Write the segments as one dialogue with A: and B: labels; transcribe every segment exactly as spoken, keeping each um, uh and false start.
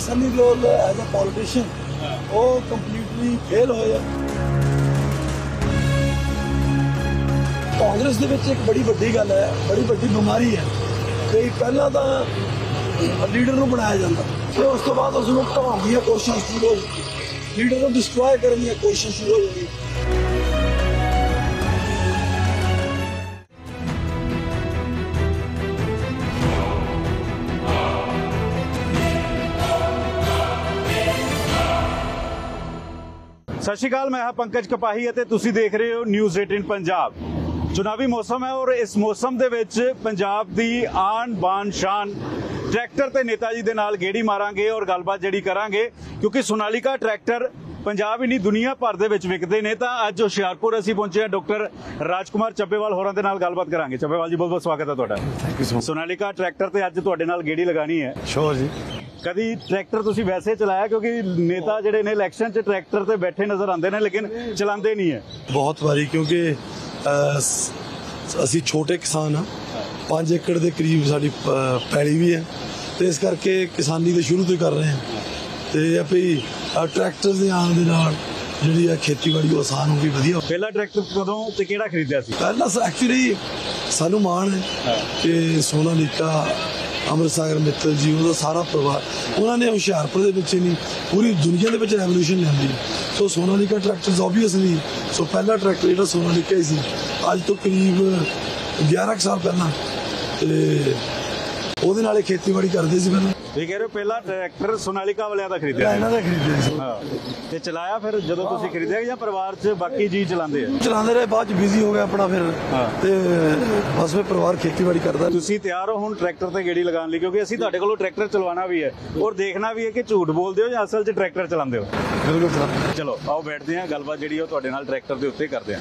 A: Sunny Deol as a politician वो completely fail होया। कांग्रेस दे विच एक बड़ी वड्डी गल है, बड़ी वड्डी बीमारी है कि पहला तो लीडर नूं बनाया जाता, फिर उस तो बाद उसनूं ढाउण दी कोशिश शुरू हो जाती, लीडर नूं डिस्ट्रॉय करने की कोशिश शुरू हो जाती।
B: सत श्री अकाल, मैं हाँ पंकज कपाही ਅਤੇ ਤੁਸੀਂ देख रहे हो न्यूज़ अठारह पंजाब। चुनावी मौसम है और इस मौसम ਦੇ ਵਿੱਚ पंजाब ਦੀ आन बान शान ट्रैक्टर ਤੇ नेता जी ਦੇ ਨਾਲ ਗੇੜੀ ਮਾਰਾਂਗੇ और ਗੱਲਬਾਤ ਜਿਹੜੀ ਕਰਾਂਗੇ, ਕਿਉਂਕਿ ਸੋਨਾਲੀਕਾ ਟਰੈਕਟਰ ਪੰਜਾਬ ਹੀ ਨਹੀਂ ਦੁਨੀਆ ਭਰ ਦੇ ਵਿੱਚ ਵਿਕਦੇ ਨੇ। ਤਾਂ ਅੱਜ ਹੁਸ਼ਿਆਰਪੁਰ ਅਸੀਂ ਪਹੁੰਚੇ ਹਾਂ ਡਾਕਟਰ ਰਾਜਕੁਮਾਰ ਚੱਬੇਵਾਲ ਹੋਰਾਂ ਦੇ ਨਾਲ ਗੱਲਬਾਤ ਕਰਾਂਗੇ। ਚੱਬੇਵਾਲ ਜੀ, ਬਹੁਤ ਬਹੁਤ ਸਵਾਗਤ ਹੈ ਤੁਹਾਡਾ।
A: Thank you so much.
B: Sonalika tractor ਤੇ ਅੱਜ ਤੁਹਾਡੇ ਨਾਲ ਗੇੜੀ ਲਗਾਣੀ ਹੈ।
A: ਸ਼ੋਰ ਜੀ।
B: ਕਦੀ ਟਰੈਕਟਰ ਤੁਸੀਂ ਵੈਸੇ ਚਲਾਇਆ? ਕਿਉਂਕਿ ਨੇਤਾ ਜਿਹੜੇ ਨੇ ਇਲੈਕਸ਼ਨ 'ਚ ਟਰੈਕਟਰ ਤੇ ਬੈਠੇ ਨਜ਼ਰ ਆਉਂਦੇ ਨੇ ਲੇਕਿਨ ਚਲਾਉਂਦੇ ਨਹੀਂ ਹੈ।
A: ਬਹੁਤ ਵਾਰੀ, ਕਿਉਂਕਿ ਅਸੀਂ ਛੋਟੇ ਕਿਸਾਨ ਹਾਂ, ਪੰਜ ਏਕੜ ਦੇ ਕਰੀਬ ਸਾਡੀ ਪੈਲੀ ਵੀ ਹੈ ਤੇ ਇਸ ਕਰਕੇ ਕਿਸਾਨੀ ਦੇ ਸ਼ੁਰੂ ਤੋਂ ਹੀ ਕਰ ਰਹੇ ਹਾਂ ਤੇ ਆਪੇ ਟਰੈਕਟਰ ਦੇ ਆਉਣ ਦੇ ਨਾਲ ਜਿਹੜੀ ਆ ਖੇਤੀਬਾੜੀ ਆਸਾਨ ਹੋ ਗਈ, ਵਧੀਆ। ਪਹਿਲਾ
B: ਟਰੈਕਟਰ ਕਦੋਂ ਤੇ ਕਿਹੜਾ ਖਰੀਦਿਆ ਸੀ?
A: ਪਹਿਲਾਂ ਐਕਚੁਅਲੀ ਸਾਨੂੰ ਮਾਣ ਹੈ ਕਿ ਸੋਨਾਲੀਕਾ ਅੰਮ੍ਰਿਤਸਰ ਮਿੱਤਲ ਜੀ, ਉਹਦਾ ਸਾਰਾ ਪਰਿਵਾਰ, ਉਹਨਾਂ ਨੇ ਹੁਸ਼ਿਆਰਪੁਰ ਦੇ ਵਿੱਚ ਨਹੀਂ ਪੂਰੀ ਦੁਨੀਆ ਦੇ ਵਿੱਚ ਰੈਵੋਲੂਸ਼ਨ ਲਿਆਂਦੀ। So Sonalika tractors obviously, so ਪਹਿਲਾ ਟਰੈਕਟਰ ਜਿਹੜਾ ਸੋਨਾਲੀਕਾ ਹੀ ਸੀ ਅੱਜ ਤੋਂ ਕਰੀਬ ਗਿਆਰਾਂ ਸਾਲ ਪਹਿਲਾਂ, ਤੇ ਉਹਦੇ ਨਾਲ ਹੀ ਖੇਤੀਬਾੜੀ ਕਰਦੇ ਸੀ। ਪਹਿਲਾਂ
B: ਇਹ ਕਹਿ ਰਹੇ ਹੋ ਪਹਿਲਾ ਟਰੈਕਟਰ ਸੋਨਾਲੀਕਾ ਵਾਲਿਆਂ ਦਾ ਖਰੀਦਿਆ?
A: ਇਹਨਾਂ ਦਾ ਖਰੀਦਿਆ ਸੀ।
B: ਹਾਂ, ਤੇ ਚਲਾਇਆ ਫਿਰ ਜਦੋਂ ਤੁਸੀਂ ਖਰੀਦਿਆ ਜਾਂ ਪਰਿਵਾਰ 'ਚ ਬਾਕੀ ਜੀ ਚਲਾਉਂਦੇ ਆ?
A: ਚਲਾਉਂਦੇ ਰਹੇ, ਬਾਅਦ 'ਚ ਬਿਜ਼ੀ ਹੋ ਗਿਆ ਆਪਣਾ ਫਿਰ, ਤੇ ਬਸ ਫਿਰ ਪਰਿਵਾਰ ਖੇਤੀਬਾੜੀ ਕਰਦਾ।
B: ਤੁਸੀਂ ਤਿਆਰ ਹੋ ਹੁਣ ਟਰੈਕਟਰ ਤੇ ਗੇੜੀ ਲਗਾਉਣ ਲਈ? ਕਿਉਂਕਿ ਅਸੀਂ ਤੁਹਾਡੇ ਕੋਲੋਂ ਟਰੈਕਟਰ ਚਲਵਾਉਣਾ ਵੀ ਹੈ ਔਰ ਦੇਖਣਾ ਵੀ ਹੈ ਕਿ ਝੂਠ ਬੋਲਦੇ ਹੋ ਜਾਂ ਅਸਲ 'ਚ ਟਰੈਕਟਰ ਚਲਾਉਂਦੇ ਹੋ।
A: ਬਿਲਕੁਲ ਸਰ।
B: ਚਲੋ ਆਓ ਬੈਠਦੇ ਹਾਂ, ਗੱਲਬਾਤ ਜਿਹੜੀ ਉਹ ਤੁਹਾਡੇ ਨਾਲ ਟਰੈਕਟਰ ਦੇ ਉੱਤੇ ਕਰਦੇ ਹਾਂ।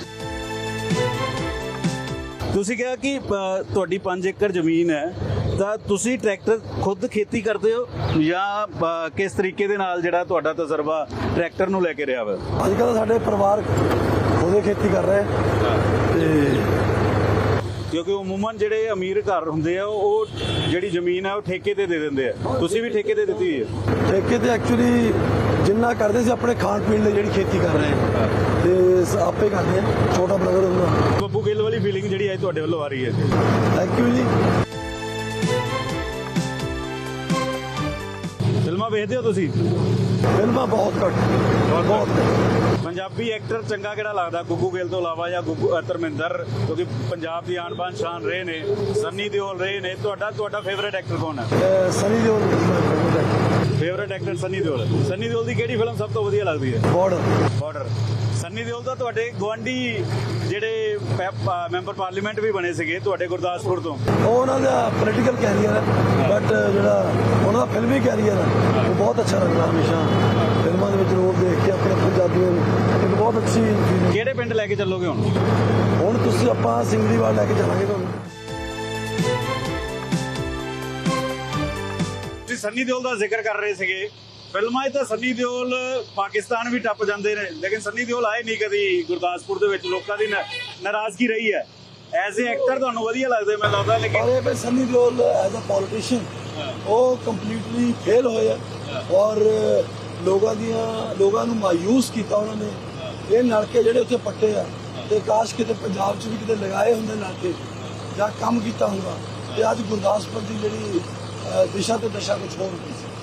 B: ਤੁਸੀਂ ਕਿਹਾ ਕਿ ਤੁਹਾਡੀ ਪੰਜ ਏਕੜ ਜ਼ਮੀਨ ਹੈ, ਤਾਂ ਤੁਸੀਂ ਟਰੈਕਟਰ ਖੁਦ ਖੇਤੀ ਕਰਦੇ ਹੋ ਜਾਂ ਕਿਸ ਤਰੀਕੇ ਦੇ ਨਾਲ ਜਿਹੜਾ ਤੁਹਾਡਾ ਤਜਰਬਾ ਟਰੈਕਟਰ ਨੂੰ ਲੈ ਕੇ ਰਿਹਾ ਵਾ?
A: ਅੱਜ ਕੱਲ੍ਹ ਸਾਡੇ ਪਰਿਵਾਰ ਖੁਦ ਖੇਤੀ ਕਰ ਰਹੇ ਤੇ
B: ਕਿਉਂਕਿ ਉਮੂਮਨ ਜਿਹੜੇ ਅਮੀਰ ਘਰ ਹੁੰਦੇ ਆ ਉਹ ਜਿਹੜੀ ਜ਼ਮੀਨ ਹੈ ਉਹ ਠੇਕੇ ਤੇ ਦੇ ਦਿੰਦੇ ਆ। ਤੁਸੀਂ ਵੀ ਠੇਕੇ ਤੇ ਦਿੱਤੀ ਹੋਈ ਹੈ?
A: ਠੇਕੇ ਤੇ ਐਕਚੁਅਲੀ ਜਿੰਨਾ ਕਰਦੇ ਸੀ ਆਪਣੇ ਖਾਣ ਪੀਣ ਲਈ ਜਿਹੜੀ ਖੇਤੀ ਕਰ ਰਹੇ ਹਾਂ ਤੇ ਆਪੇ ਕਰਦੇ ਆ, ਛੋਟਾ ਬ੍ਰਦਰ ਹੁੰਦਾ।
B: ਬੱਬੂ ਗਿੱਲ ਵਾਲੀ ਫੀਲਿੰਗ ਜਿਹੜੀ ਅੱਜ ਤੁਹਾਡੇ ਵੱਲੋਂ ਆ ਰਹੀ ਹੈ?
A: ਥੈਂਕ ਯੂ ਜੀ।
B: ਫਿਲਮਾਂ ਵੇਖਦੇ ਹੋ ਤੁਸੀਂ?
A: ਫਿਲਮਾਂ ਬਹੁਤ ਘੱਟ, ਬਹੁਤ ਘੱਟ।
B: ਪੰਜਾਬੀ ਐਕਟਰ ਚੰਗਾ ਕਿਹੜਾ ਲੱਗਦਾ ਗੁੱਗੂ ਗਿੱਲ ਤੋਂ ਇਲਾਵਾ ਜਾਂ ਗੁੱਗੂ ਧਰਮਿੰਦਰ? ਕਿਉਂਕਿ ਪੰਜਾਬ ਦੀ ਆਨ ਬਾਨ ਸ਼ਾਨ ਰਹੇ ਨੇ, ਸਨੀ ਦਿਓਲ ਰਹੇ ਨੇ। ਤੁਹਾਡਾ ਤੁਹਾਡਾ ਫੇਵਰੇਟ ਐਕਟਰ ਕੌਣ ਹੈ?
A: ਸਨੀ ਦਿਓਲ।
B: Favourite actor Sunny Deol. ਸਨੀ ਦਿਓਲ ਦੀ ਕਿਹੜੀ ਫਿਲਮ ਸਭ ਤੋਂ ਵਧੀਆ ਲੱਗਦੀ ਹੈ?
A: ਬਾਰਡਰ।
B: ਬਾਰਡਰ। ਸਨੀ ਦਿਓਲ ਦਾ ਤੁਹਾਡੇ ਗੁਆਂਢੀ ਜਿਹੜੇ ਮੈਂਬਰ ਪਾਰਲੀਮੈਂਟ ਵੀ ਬਣੇ ਸੀਗੇ ਤੁਹਾਡੇ ਗੁਰਦਾਸਪੁਰ ਤੋਂ,
A: ਉਹ ਉਹਨਾਂ ਦਾ ਪੋਲੀਟੀਕਲ ਕੈਰੀਅਰ ਹੈ, ਬਟ ਜਿਹੜਾ ਉਹਨਾਂ ਦਾ ਫਿਲਮੀ ਕੈਰੀਅਰ ਹੈ ਉਹ ਬਹੁਤ ਅੱਛਾ ਲੱਗਦਾ। ਹਮੇਸ਼ਾ ਫਿਲਮਾਂ ਦੇ ਵਿੱਚ ਰੋਲ ਦੇਖ ਕੇ ਆਪਣੇ ਪੰਜਾਬੀਆਂ ਨੂੰ ਇੱਕ ਬਹੁਤ ਅੱਛੀ।
B: ਕਿਹੜੇ ਪਿੰਡ ਲੈ ਕੇ ਚੱਲੋਗੇ ਹੁਣ?
A: ਹੁਣ ਤੁਸੀਂ ਆਪਾਂ ਸਿੰਗਲੀਵਾਲ ਲੈ ਕੇ ਚੱਲਾਂਗੇ ਤੁਹਾਨੂੰ।
B: ਤੁਸੀਂ ਸਨੀ ਦਿਓਲ ਦਾ ਜ਼ਿਕਰ ਕਰ ਰਹੇ ਸੀਗੇ, ਫਿਲਮਾਂ 'ਚ ਤਾਂ ਸਨੀ ਦਿਓਲ ਪਾਕਿਸਤਾਨ ਵੀ ਟੱਪ ਜਾਂਦੇ ਨੇ, ਲੇਕਿਨ ਸਨੀ ਦਿਓਲ ਆਏ ਨਹੀਂ ਕਦੀ ਗੁਰਦਾਸਪੁਰ ਦੇ ਵਿੱਚ। ਲੋਕਾਂ ਦੀ ਨਾਰਾਜ਼ਗੀ ਰਹੀ ਹੈ। ਐਜ਼ ਏ ਐਕਟਰ ਤੁਹਾਨੂੰ ਵਧੀਆ ਲੱਗਦੇ ਮੈਨੂੰ ਲੱਗਦਾ, ਲੇਕਿਨ
A: Sunny Deol as a politician ਉਹ ਕੰਪਲੀਟਲੀ ਫੇਲ ਹੋਇਆ ਔਰ ਲੋਕਾਂ ਦੀਆਂ ਲੋਕਾਂ ਨੂੰ ਮਾਯੂਸ ਕੀਤਾ ਉਹਨਾਂ ਨੇ। ਇਹ ਨਲਕੇ ਜਿਹੜੇ ਉੱਥੇ ਪੱਟੇ ਆ ਤੇ ਕਾਸ਼ ਕਿਤੇ ਪੰਜਾਬ 'ਚ ਵੀ ਕਿਤੇ ਲਗਾਏ ਹੁੰਦੇ ਨਲਕੇ ਜਾਂ ਕੰਮ ਕੀਤਾ ਹੁੰਦਾ ਤੇ ਅੱਜ ਗੁਰਦਾਸਪੁਰ ਦੀ ਜਿਹੜੀ ਦਿਸ਼ਾ ਤੇ ਦਸ਼ਾ ਕੁਛ ਹੋਰ ਹੁੰਦੀ ਸੀ।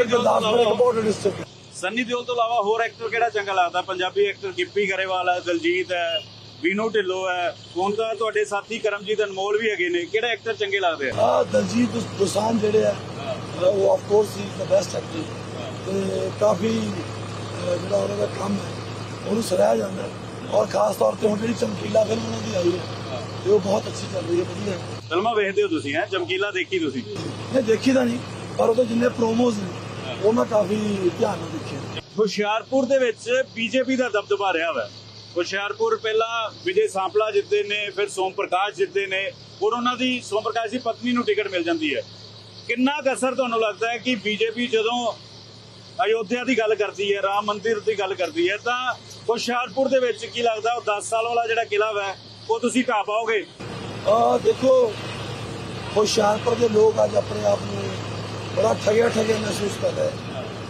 B: ਸਨੀ ਦਿਓਲ ਤੋਂ ਇਲਾਵਾ ਹੋਰ ਐਕਟਰ ਕਿਹੜਾ ਚੰਗਾ ਲੱਗਦਾ? ਪੰਜਾਬੀ ਐਕਟਰ ਗਿੱਪੀ ਗਰੇਵਾਲ ਹੈ, ਦਲਜੀਤ ਹੈ, ਵੀਨੂ ਢਿੱਲੋਂ ਹੈ, ਹੁਣ ਤਾਂ ਤੁਹਾਡੇ ਸਾਥੀ ਕਰਮਜੀਤ ਅਨਮੋਲ ਵੀ ਹੈਗੇ ਨੇ। ਕਿਹੜਾ ਐਕਟਰ ਚੰਗੇ ਲੱਗਦੇ ਆ?
A: ਆ ਦਲਜੀਤ ਦੋਸਾਂਝ ਜਿਹੜੇ ਆ ਉਹ of course is the best actor ਤੇ ਕਾਫੀ ਜਿਹੜਾ ਉਹਨਾਂ ਦਾ ਕੰਮ ਹੈ ਉਹਨੂੰ ਸਰਾਹਿਆ ਜਾਂਦਾ ਔਰ ਖਾਸ ਤੌਰ ਤੇ ਹੁਣ ਜਿਹੜੀ ਚਮਕੀਲਾ ਫਿਲਮ ਉਹਨਾਂ ਦੀ ਆਈ ਹੈ ਤੇ ਉਹ ਬਹੁਤ ਅੱਛੀ ਚੱਲ ਰਹੀ ਹੈ, ਵਧੀਆ।
B: ਫਿਲਮਾਂ ਵੇਖਦੇ ਹੋ ਤੁਸੀਂ? ਹੈ ਚਮਕੀਲਾ ਦੇਖੀ ਤੁਸੀਂ?
A: ਨਹੀਂ ਦੇਖੀ ਤਾਂ ਨਹੀਂ, ਪਰ ਉਹਦੇ ਜਿੰਨੇ ਪ੍ਰੋਮੋਜ਼ ਨੇ ਉਹ ਮੈਂ ਕਾਫੀ ਧਿਆਨ ਨਾਲ ਦੇਖੇ।
B: ਹੁਸ਼ਿਆਰਪੁਰ ਦੇ ਵਿੱਚ ਬੀਜੇਪੀ ਦਾ ਦਬਦਬਾ ਰਿਹਾ ਵਾ। ਹੁਸ਼ਿਆਰਪੁਰ ਪਹਿਲਾਂ ਵਿਜੇ ਸਾਂਪਲਾ ਜਿੱਤਦੇ ਨੇ, ਫਿਰ ਸੋਮ ਪ੍ਰਕਾਸ਼ ਜਿੱਤਦੇ ਨੇ ਔਰ ਉਹਨਾਂ ਦੀ ਸੋਮ ਪ੍ਰਕਾਸ਼ ਦੀ ਪਤਨੀ ਨੂੰ ਟਿਕਟ ਮਿਲ ਜਾਂਦੀ ਹੈ। ਕਿੰਨਾ ਕੁ ਅਸਰ ਤੁਹਾਨੂੰ ਲੱਗਦਾ ਹੈ ਕਿ ਬੀਜੇਪੀ ਜਦੋਂ ਅਯੋਧਿਆ ਦੀ ਗੱਲ ਕਰਦੀ ਹੈ, ਰਾਮ ਮੰਦਿਰ ਦੀ ਗੱਲ ਕਰਦੀ ਹੈ, ਤਾਂ ਹੁਸ਼ਿਆਰਪੁਰ ਦੇ ਵਿੱਚ ਕੀ ਲੱਗਦਾ ਉਹ ਦਸ ਸਾਲ ਵਾਲਾ ਜਿਹੜਾ ਕਿਲਾ ਵਾ ਉਹ ਤੁਸੀਂ ਢਾਹ ਪਾਓਗੇ?
A: ਦੇਖੋ, ਹੁਸ਼ਿਆਰਪੁਰ ਦੇ ਲੋਕ ਅੱਜ ਆਪਣੇ ਆਪ ਨੂੰ ਬੜਾ ਠਗਿਆ ਠਗਿਆ ਮਹਿਸੂਸ ਕਰ ਰਹੇ।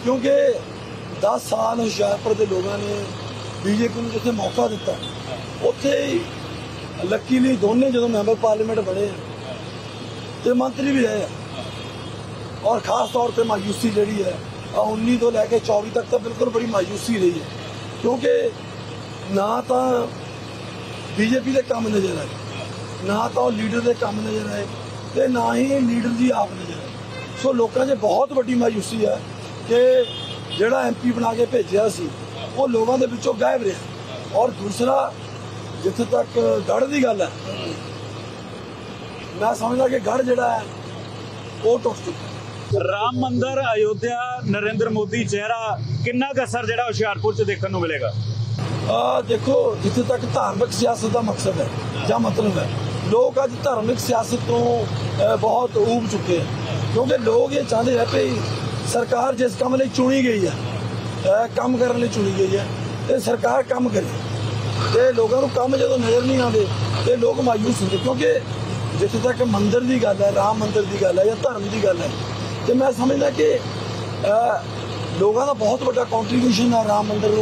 A: क्योंकि दस साल हुशियारपुर के लोगों ने बीजेपी को जिथे मौका दिता उत्थे लकीली दोनों जो मैंबर पार्लीमेंट बने तो मंत्री भी रहे और खास तौर पर मायूसी जी है उन्नी तो लैके चौबी तक तो बिल्कुल बड़ी मायूसी रही है, क्योंकि ना तो बीजेपी के काम नज़र आए, ना तो लीडर के काम नज़र आए, तो ना ही लीडर की आप नज़र आए। सो लोगों से बहुत बड़ी मायूसी है कि जोड़ा एम पी बना के भेजा सी वो लोगों के पिछों गायब रहा। और दूसरा जिथे तक गढ़ की गल है, मैं समझदा कि गढ़ जोड़ा है वो टुट चुका।
B: राम मंदिर अयोध्या नरेंद्र मोदी चेहरा किन्ना क असर जो हुशियारपुर च देखने को मिलेगा?
A: आ, देखो जिथे तक धार्मिक सियासत का मकसद है या मतलब है, लोग अज धार्मिक सियासत तो बहुत ऊब चुके हैं, क्योंकि लोग ये चाहते हैं कि सरकार जिस काम लिए चुनी गई है, काम करने लिए चुनी गई है, तो सरकार काम करे। तो लोगों को काम जो नज़र नहीं आते तो लोग मायूस होंगे, क्योंकि जिथे तक मंदिर की गल है, राम मंदिर की गल है या धर्म की गल है, तो मैं समझदा कि लोगों का बहुत बड़ा कॉन्ट्रीब्यूशन है राम मंदिर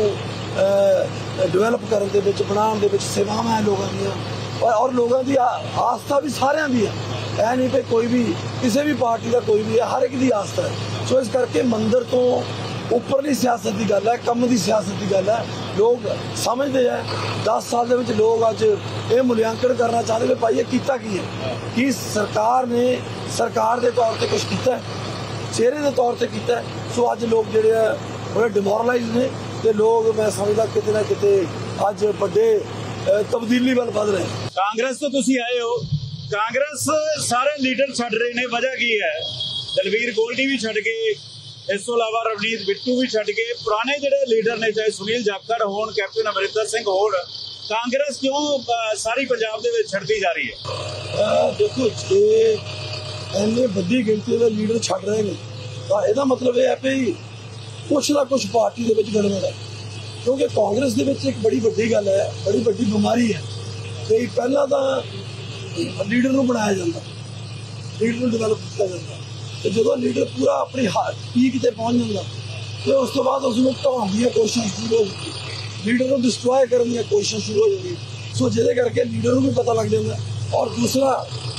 A: को डिवेलप करने के बनाने के सेवावां है लोगों दी, और लोगों की आस्था भी सारिਆਂ दी है, ऐ नहीं कि कोई भी किसी भी पार्टी का कोई भी है, हर एक की आस्था है। सो इस करके मंदिर तो उपरली सियासत की गल है, कम की सियासत की गल है। लोग समझते हैं दस साल के विच लोग अज ये मूल्यांकन करना चाहते हैं भाई ये कीता की है कि सरकार ने सरकार के तौर पर कुछ किया है, चेहरे के तौर पर किया है। सो अज लोग जोड़े है बड़े डिमोरलाइज ने, तो लोग मैं समझदा किते ना किते अज बड़े तब्दीली वाल वध रहे हैं।
B: कांग्रेस तो तुसी आए हो, कांग्रेस सारे लीडर छड़ रहे ने, वजह की है? दलवीर गोल्डी भी छड़ गए, इस तो इलावा रवनीत बिट्टू भी छड़ गए, पुराने जोड़े लीडर ने चाहे सुनील जाखड़ हो, कैप्टन अमरिंदर सिंह हो, कांग्रेस क्यों सारी पंजाब दे विच छड़ती जा रही है?
A: आ, देखो जे इन्नी बड़ी गिनती में लीडर छड़ रहे हैं तो यदा मतलब यह है कि कुछ ना कुछ पार्टी के विच गड़बड़ है, क्योंकि कांग्रेस के विच एक बड़ी वड्डी गल है, बड़ी वड्डी बीमारी है कि पहला तो लीडर को बनाया जाता, लीडर को डिवेलप किया जाता, तो जो लीडर पूरा अपनी पीक से पहुँच जाता तो उस तो बाद उसको ढाने दी कोशिश शुरू हो जाती, लीडर को डिस्ट्रॉय करने की कोशिश शुरू हो जाती। सो जिसे करके लीडर को भी पता लग जाता। और दूसरा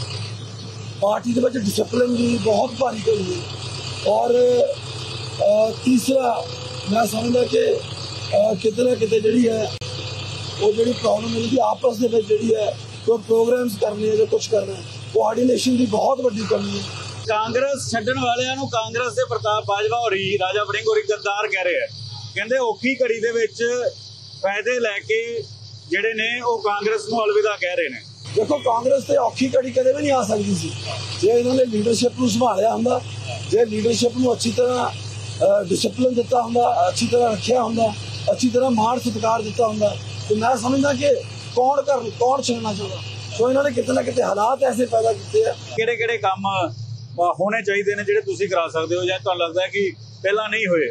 A: पार्टी के डिसिप्लिन की बहुत भारी कमी है। और तीसरा मैं समझदा कि किते ना किते जिहड़ी है वो जिहड़ी प्रॉब्लम है आपस दे विच जिहड़ी है कोई प्रोग्राम्स करने है जो कुछ करना है, कोआर्डीनेशन की बहुत बड़ी कमी है।
B: कांग्रेस छड्डण वालियां नूं कांग्रेस दे प्रताप बाजवा होरी, राजा वड़िंग होरी गद्दार कह रहे हैं, कहंदे औखी घड़ी दे विच फायदे लैके जिहड़े ने वो कांग्रेस नूं अलविदा कह रहे हैं।
A: देखो कांग्रेस ते औखी घड़ी कदे भी नहीं आ सकती सी जे इन्होंने लीडरशिप नूं संभालिया हुंदा, जे लीडरशिप नूं अच्छी तरह डिसिप्लिन दिता हुंदा, अच्छी तरह रखिया हुंदा, अच्छी तरह मान सत्कार दिता हुंदा, तो मैं समझदा कि कौन कर कौन छड्डना चाहता। सो इन्होंने किते ना किते हालात ऐसे पैदा किए हैं।
B: किहड़े किहड़े काम होने चाहिए ने जिहड़े तुसीं करा सकदे हो, जां तुहानूं लगदा है कि पहला नहीं होए?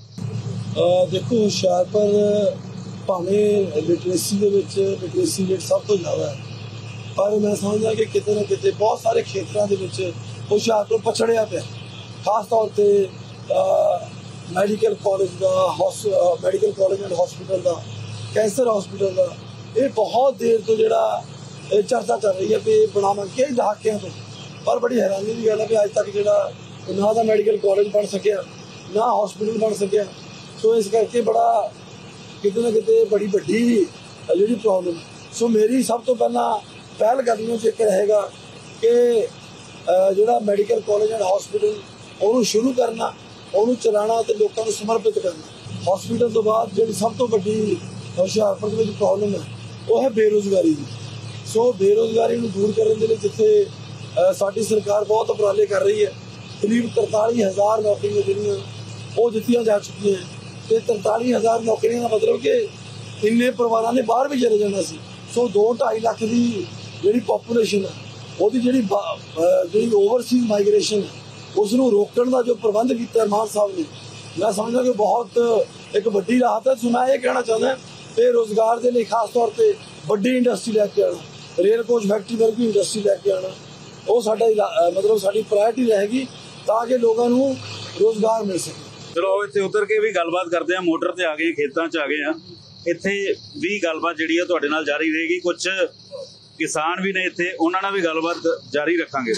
A: देखो हुशियारपुर भावें लिटरेसी दे विच लिटरेसी रेट सब तो ज़्यादा है, पर मैं समझदा कि किते ना किते बहुत सारे खेत्रों के विच हुशियारपुर पछड़िया पिया, खास तौर पर मैडिकल कॉलेज का मैडिकल कॉलेज एंड हॉस्पिटल का, कैंसर हॉस्पिटल का, ये बहुत देर तो जिहड़ा चर्चा चल रही है कि बनाव कई दहाकियां तो, पर बड़ी हैरानी की गल है कि अज तक जो ना तो मैडिकल कॉलेज बन सकिया ना हॉस्पिटल बन सकिया। सो इस करके बड़ा किते ना किते बड़ी वड्डी जी प्रॉब्लम है। सो मेरी सब तो पहला पहल कदमियों से एक रहेगा कि जोड़ा मैडिकल कॉलेज एंड हॉस्पिटल उन्होंने शुरू करना, उन्होंने चलाना तो लोगों को समर्पित करना। हॉस्पिटल तो बाद जी सब तो वड्डी हुशियारपुर के प्रॉब्लम है वो है बेरोजगारी की। सो बेरोजगारी को दूर करने के लिए जिथे साडी सरकार बहुत उपराले कर रही है, करीब तरताली हज़ार नौकरियां जिहड़ियां वो दित्तियां जा चुकी हैं, तो तरताली हज़ार नौकरियां का मतलब कि इन्ने परिवारों ने बाहर भी चले जाना सी। सो दो ढाई लख की जी पॉपूलेशन है वो जी ओवरसीज माइग्रेशन है उसनों रोकने का जो प्रबंध किया मान साहब ने, मैं समझदा कि बहुत एक वड्डी राहत है। सो मैं ये कहना चाहता कि रोजगार के लिए खास तौर पर वड्डी इंडस्ट्री लैके आना, रेल कोच फैक्ट्री वर्गी इंडस्ट्री लैके आना वो साडा मतलब साडी प्रायोरिटी रहेगी ताकि लोगों को रोजगार मिल सके।
B: ਚਲੋ ਇੱਥੇ ਉਤਰ ਕੇ ਵੀ ਗੱਲਬਾਤ ਕਰਦੇ ਆ। ਮੋਟਰ ਤੇ ਆ ਗਏ, ਖੇਤਾਂ 'ਚ ਆ ਗਏ ਆ। ਇੱਥੇ ਵੀ ਗੱਲਬਾਤ ਜਿਹੜੀ ਆ ਤੁਹਾਡੇ ਨਾਲ ਜਾਰੀ ਰਹੇਗੀ। ਕੁਝ ਕਿਸਾਨ ਵੀ ਨੇ ਇੱਥੇ, ਉਹਨਾਂ ਨਾਲ ਵੀ ਗੱਲਬਾਤ ਜਾਰੀ ਰੱਖਾਂਗੇ।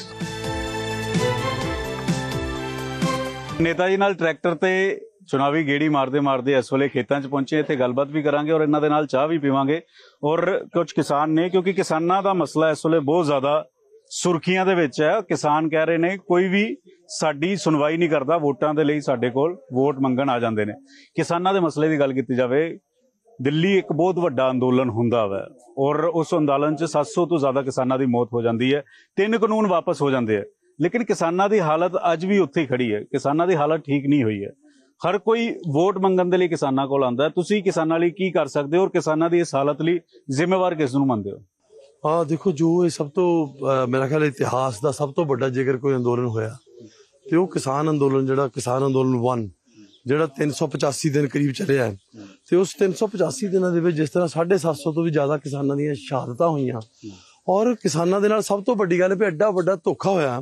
B: ਨੇਤਾ ਜੀ ਨਾਲ ਟਰੈਕਟਰ ਤੇ ਚੁਣਾਵੀ ਗੇੜੀ ਮਾਰਦੇ ਮਾਰਦੇ ਇਸ ਵੇਲੇ ਖੇਤਾਂ 'ਚ ਪਹੁੰਚੇ। ਇੱਥੇ ਗੱਲਬਾਤ ਵੀ ਕਰਾਂਗੇ ਔਰ ਇਹਨਾਂ ਦੇ ਨਾਲ ਚਾਹ ਵੀ ਪੀਵਾਂਗੇ। ਔਰ ਕੁਝ ਕਿਸਾਨ ਨੇ, ਕਿਉਂਕਿ ਕਿਸਾਨਾਂ ਦਾ ਮਸਲਾ ਇਸ ਵੇਲੇ ਬਹੁਤ ਜ਼ਿਆਦਾ ਸੁਰਖੀਆਂ ਦੇ ਵਿੱਚ ਹੈ। ਕਿਸਾਨ ਕਹਿ ਰਹੇ ਨੇ ਕੋਈ ਵੀ ਸਾਡੀ ਸੁਣਵਾਈ ਨਹੀਂ ਕਰਦਾ, ਵੋਟਾਂ ਦੇ ਲਈ ਸਾਡੇ ਕੋਲ ਵੋਟ ਮੰਗਣ ਆ ਜਾਂਦੇ ਨੇ। ਕਿਸਾਨਾਂ ਦੇ ਮਸਲੇ ਦੀ ਗੱਲ ਕੀਤੀ ਜਾਵੇ, ਦਿੱਲੀ ਇੱਕ ਬਹੁਤ ਵੱਡਾ ਅੰਦੋਲਨ ਹੁੰਦਾ ਵਾ ਔਰ ਉਸ ਅੰਦੋਲਨ 'ਚ ਸੱਤ ਸੌ ਤੋਂ ਜ਼ਿਆਦਾ ਕਿਸਾਨਾਂ ਦੀ ਮੌਤ ਹੋ ਜਾਂਦੀ ਹੈ। ਤਿੰਨ ਕਾਨੂੰਨ ਵਾਪਸ ਹੋ ਜਾਂਦੇ ਆ, ਲੇਕਿਨ ਕਿਸਾਨਾਂ ਦੀ ਹਾਲਤ ਅੱਜ ਵੀ ਉੱਥੇ ਹੀ ਖੜੀ ਹੈ। ਕਿਸਾਨਾਂ ਦੀ ਹਾਲਤ ਠੀਕ ਨਹੀਂ ਹੋਈ ਹੈ। ਹਰ ਕੋਈ ਵੋਟ ਮੰਗਣ ਦੇ ਲਈ ਕਿਸਾਨਾਂ ਕੋਲ ਆਉਂਦਾ। ਤੁਸੀਂ ਕਿਸਾਨਾਂ ਲਈ ਕੀ ਕਰ ਸਕਦੇ ਹੋ ਔਰ ਕਿਸਾਨਾਂ ਦੀ ਇਸ ਹਾਲਤ ਲਈ ਜ਼ਿੰਮੇਵਾਰ ਕਿਸ ਨੂੰ ਮੰਨਦੇ ਹੋ?
A: ਹਾਂ ਦੇਖੋ, ਜੋ ਇਹ ਸਭ ਤੋਂ ਮੇਰਾ ਖਿਆਲ ਇਤਿਹਾਸ ਦਾ ਸਭ ਤੋਂ ਵੱਡਾ ਜੇਕਰ ਕੋਈ ਅੰਦੋਲਨ ਹੋਇਆ ਤੇ ਉਹ ਕਿਸਾਨ ਅੰਦੋਲਨ, ਜਿਹੜਾ ਕਿਸਾਨ ਅੰਦੋਲਨ ਵਨ, ਜਿਹੜਾ ਤਿੰਨ ਸੌ ਪਚਾਸੀ ਦਿਨ ਕਰੀਬ ਚੱਲਿਆ ਹੈ। ਤੇ ਉਸ ਤਿੰਨ ਸੌ ਪਚਾਸੀ ਦਿਨਾਂ ਦੇ ਵਿੱਚ ਜਿਸ ਤਰ੍ਹਾਂ ਸਾਢੇ ਸੱਤ ਸੌ ਤੋਂ ਵੀ ਜ਼ਿਆਦਾ ਕਿਸਾਨਾਂ ਦੀਆਂ ਸ਼ਹਾਦਤਾਂ ਹੋਈਆਂ ਔਰ ਕਿਸਾਨਾਂ ਦੇ ਨਾਲ ਸਭ ਤੋਂ ਵੱਡੀ ਗੱਲ ਹੈ ਵੀ ਐਡਾ ਵੱਡਾ ਧੋਖਾ ਹੋਇਆ